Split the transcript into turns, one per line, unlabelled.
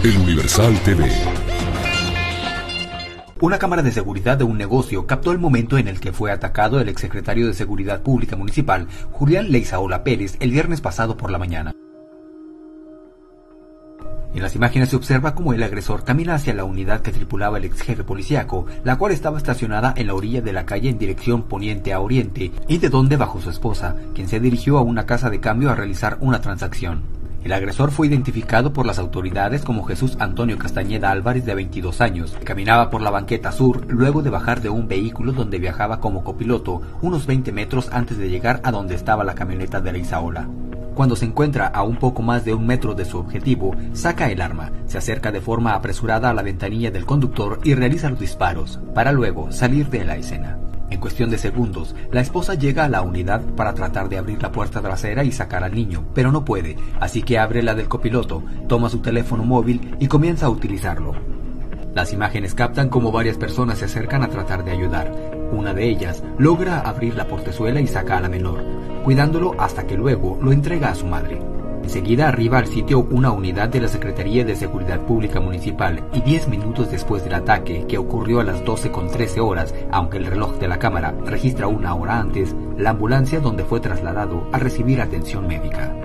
El Universal TV.
Una cámara de seguridad de un negocio captó el momento en el que fue atacado el exsecretario de Seguridad Pública Municipal, Julián Leizaola Pérez, el viernes pasado por la mañana. En las imágenes se observa cómo el agresor camina hacia la unidad que tripulaba el ex jefe policíaco, la cual estaba estacionada en la orilla de la calle en dirección poniente a oriente, y de donde bajó su esposa, quien se dirigió a una casa de cambio a realizar una transacción. El agresor fue identificado por las autoridades como Jesús Antonio Castañeda Álvarez, de 22 años, que caminaba por la banqueta sur luego de bajar de un vehículo donde viajaba como copiloto unos 20 metros antes de llegar a donde estaba la camioneta de Leizaola. Cuando se encuentra a un poco más de 1 metro de su objetivo, saca el arma, se acerca de forma apresurada a la ventanilla del conductor y realiza los disparos, para luego salir de la escena. En cuestión de segundos, la esposa llega a la unidad para tratar de abrir la puerta trasera y sacar al niño, pero no puede, así que abre la del copiloto, toma su teléfono móvil y comienza a utilizarlo. Las imágenes captan cómo varias personas se acercan a tratar de ayudar. Una de ellas logra abrir la portezuela y saca a la menor, cuidándolo hasta que luego lo entrega a su madre. Enseguida arriba al sitio una unidad de la Secretaría de Seguridad Pública Municipal y 10 minutos después del ataque, que ocurrió a las 12:13 horas, aunque el reloj de la cámara registra 1 hora antes, la ambulancia donde fue trasladado a recibir atención médica.